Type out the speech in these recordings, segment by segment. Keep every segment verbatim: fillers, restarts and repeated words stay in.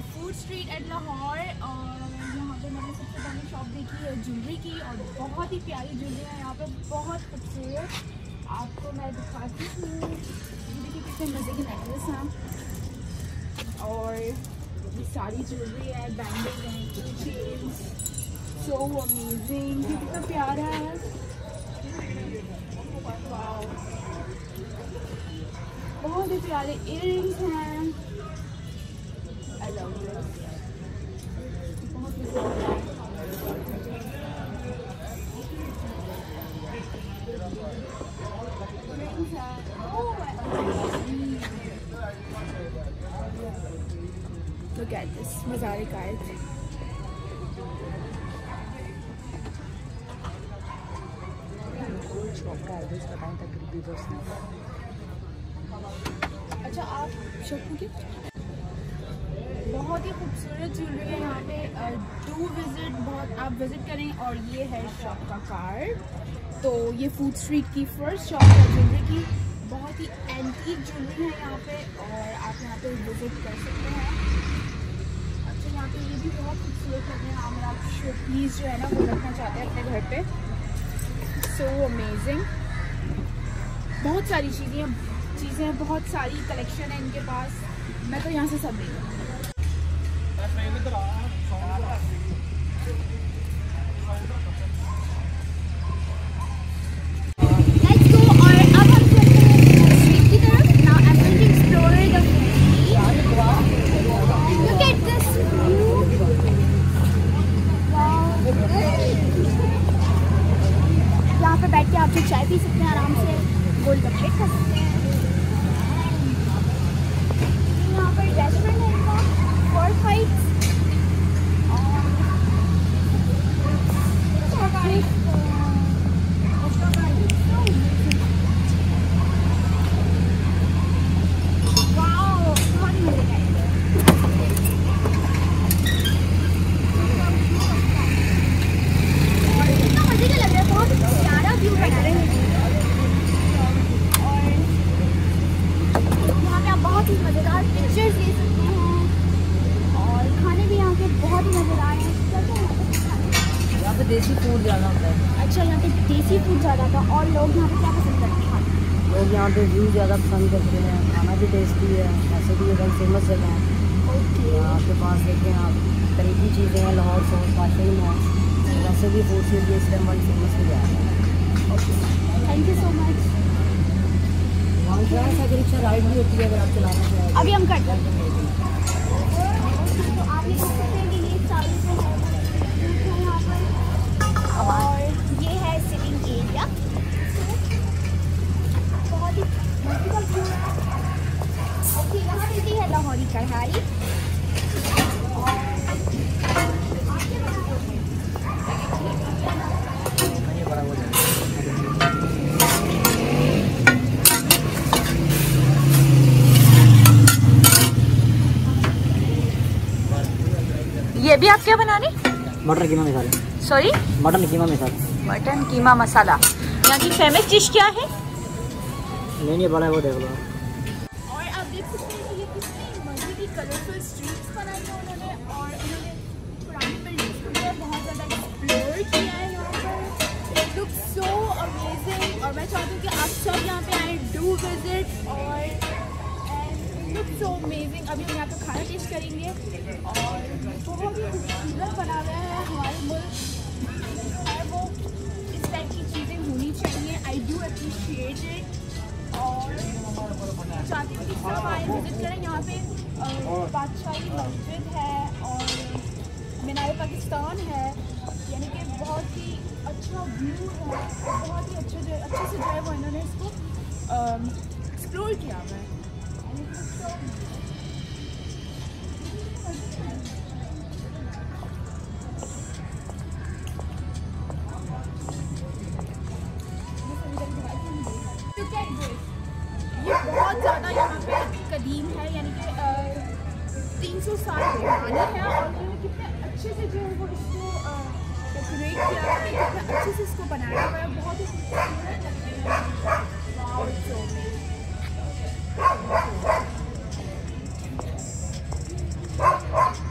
Food street eight Lahore और यहाँ पे मैंने सबसे पहले शॉप देखी है ज्वेलरी की और बहुत ही प्यारी ज्वेलरी है यहाँ पे, बहुत खूबसूरत। आपको मैं दिखाती हूँ, देखिए कितने मज़े के नेकलेस हैं और ये सारी ज्वेलरी है, बैंगल्स हैं, चेन्स, सो अमेजिंग, कितना प्यारा है। वाओ, बहुत ही प्यारे इयररिंग्स हैं। आई लव दिस, बहुत ही रिंग्स हैं। Look at this, मज़ारे का है। अच्छा, आप शॉप की बहुत ही खूबसूरत ज्वेलरी है यहाँ पे, डू विजिट, बहुत आप विजिट करें। और ये है शॉप का कार्ड। तो ये फूड स्ट्रीट की फर्स्ट शॉप है ज्वेलरी की, बहुत ही एंटीक ज्वेलरी है यहाँ पे और आप यहाँ पे विजिट कर सकते हैं। अच्छा, यहाँ पे ये भी बहुत खूबसूरत लगते हैं। अगर आप शो पीस जो है ना वो रखना चाहते हैं अपने घर पे, सो अमेजिंग। बहुत सारी चीज़ें चीज़ें हैं, बहुत सारी कलेक्शन है इनके पास। मैं तो यहाँ से सब लेंगी। यहाँ पे बैठ के आप जो चाय पी सकते हैं, आराम से गोलगप्पे खा सकते हैं। यहाँ पर रेस्टोरेंट है इनका, फोर्ट फाइट्स। मज़ेदार पिक्चर्स ले सकते हैं और खाने भी यहाँ के बहुत ही मज़ेदार हैं। यहाँ पे देसी फूड ज़्यादा होता है। अच्छा, यहाँ पे देसी फूड ज़्यादा था। और लोग यहाँ पे क्या पसंद करते हैं? लोग यहाँ पे व्यू ज़्यादा पसंद करते हैं, खाना भी टेस्टी है, ऐसे भी एकदम फेमस जगह है। ओके, आपके पास देखें आप कई भी चीज़ें हैं, लाहौर फोर्ट, बादशाही मॉस्क, वैसे भी फूड स्ट्रीट इस टाइम बड़ी फेमस हो गया है। Okay, thank you so much. Cycle rickshaw ride भी होती है अगर आप चलाना चाहें। अभी हम करते हैं। तो आप ये देख सकते हैं कि ये सारी जो है यहाँ पर, और ये है सिटिंग एरिया। बहुत ही मस्त व्यू है। ओके, यहाँ मिलती है लाहौरी कढ़ाई। ये भी आप क्या बनाने? Mutton keema masala. Sorry, mutton keema masala. Mutton keema masala. यहाँ की फेमस डिश क्या है? नहीं नहीं बड़ा है, वो देख लो। और आप देख सकते हैं कि ये कितनी मजे की कलरफुल स्ट्रीट्स बनाई हैं उन्होंने, और उन्होंने पुरानी बिल्डिंग्स को जो है बहुत ज़्यादा एक्सप्लोर किया है यहाँ पर। इट लुक्स सो अमेजिंग और मैं चाहती हूँ कि आप सब यहाँ पे आए, डू विजिट और लुक सो अमेजिंग। अभी हम यहाँ पे खाना टेस्ट करेंगे और बहुत ही खूबसूरत बना हुआ है। हमारे मुल्क जो है वो इस टाइप की चीज़ें होनी चाहिए। आई डू अप्रिशिएट इट और चाहती हूँ कि सब आए, विजिट करें। यहाँ पे बादशाही मस्जिद है और मीनार पाकिस्तान है, यानी कि बहुत ही अच्छा व्यू है, बहुत ही अच्छे जो अच्छे से जो है वो इन्होंने इसको एक्सप्लोर किया हुआ है। ये बहुत ज़्यादा यहाँ पे कदीम है, यानी कि तीन सौ साल पुरानी है और उन्होंने कितने अच्छे से जो है वो इसको डेकोरेट किया है, कितने अच्छे से इसको बनाया हुआ है, बहुत ही खूबसूरत लगते हैं। Wow, it's so amazing.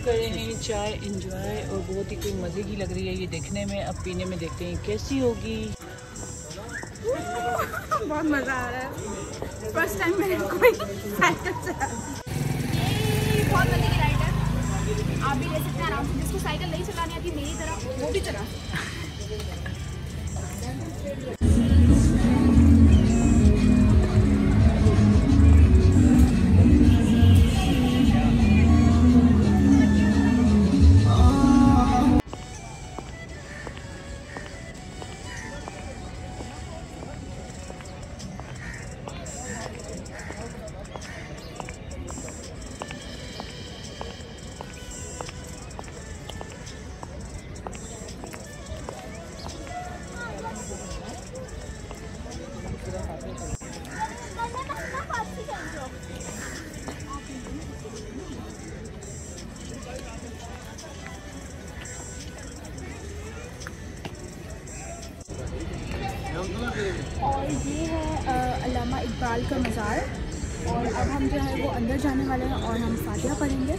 कर रहे हैं चाय एंजॉय और बहुत ही कोई मज़े की लग रही है ये देखने में। अब पीने में देखते हैं कैसी होगी। बहुत मज़ा आ रहा है, फर्स्ट टाइम मैंने कोई साइकिल चला। ये बहुत मज़े की राइड है, आप भी ले सकते हैं आराम से। जिसको साइकिल नहीं चलानी आती मेरी तरह वो भी चला सकता है। और ये है अल्लामा इकबाल का मज़ार। और अब हम जो है वो अंदर जाने वाले हैं और हम फातिहा पढ़ेंगे।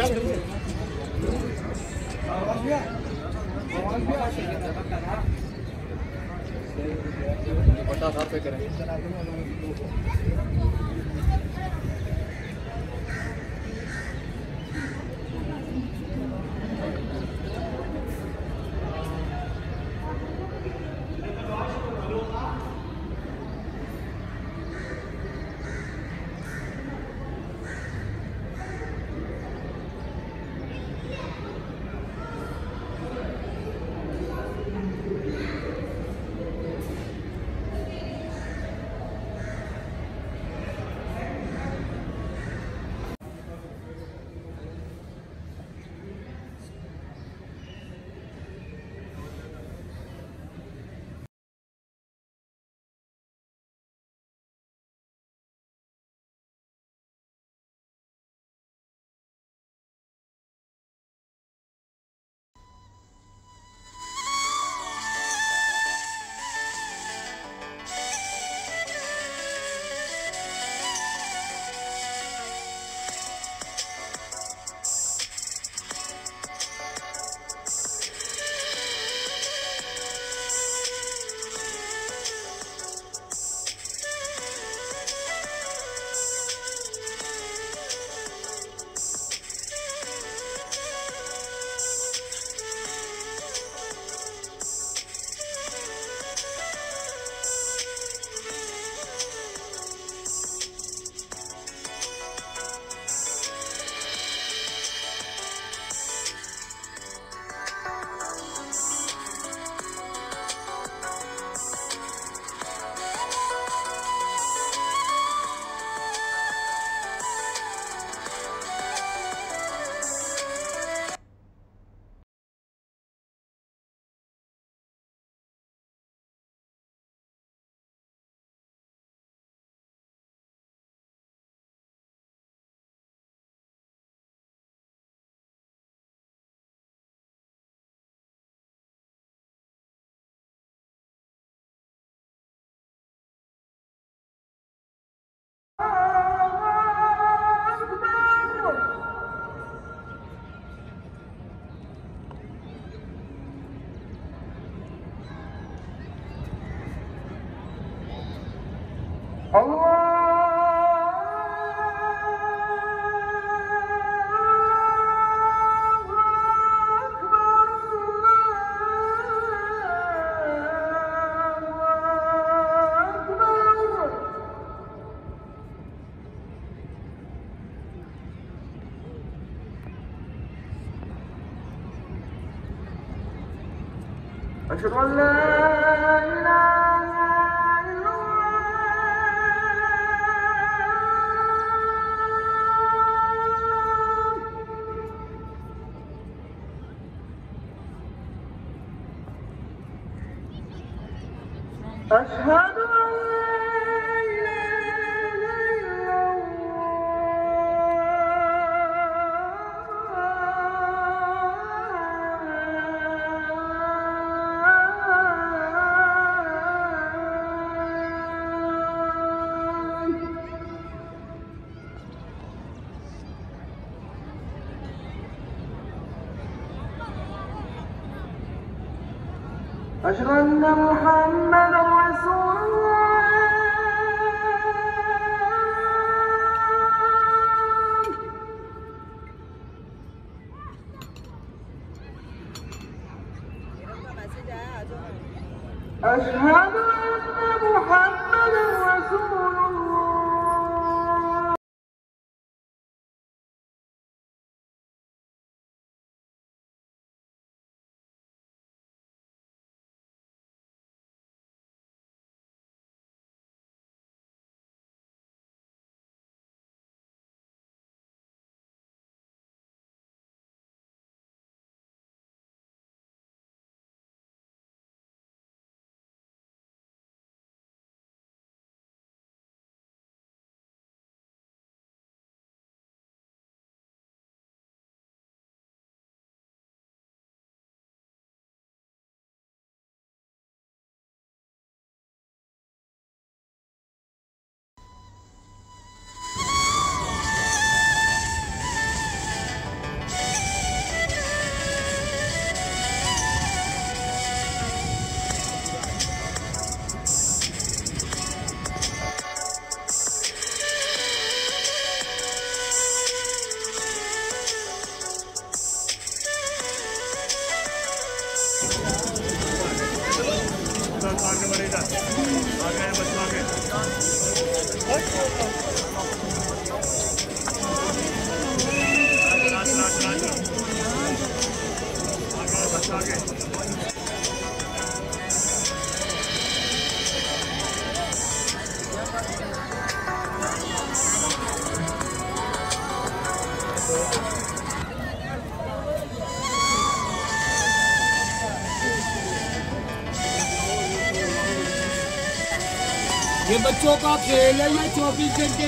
أشهد أن لا إله إلا الله أشهد أن أشهد أن محمدا رسول الله أشهد أن محمدا رسول الله आगे बढ़ेगा आगे बच्चों आगे आगे बच्चों आगे ये बच्चों का खेल है, ये चौबीस घंटे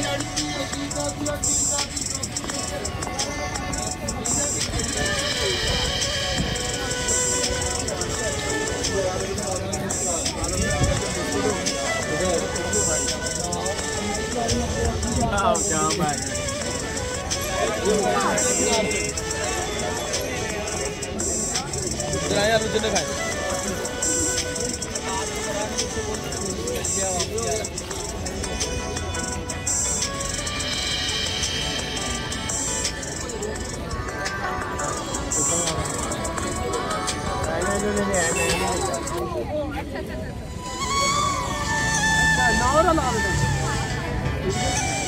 अच्छा नौ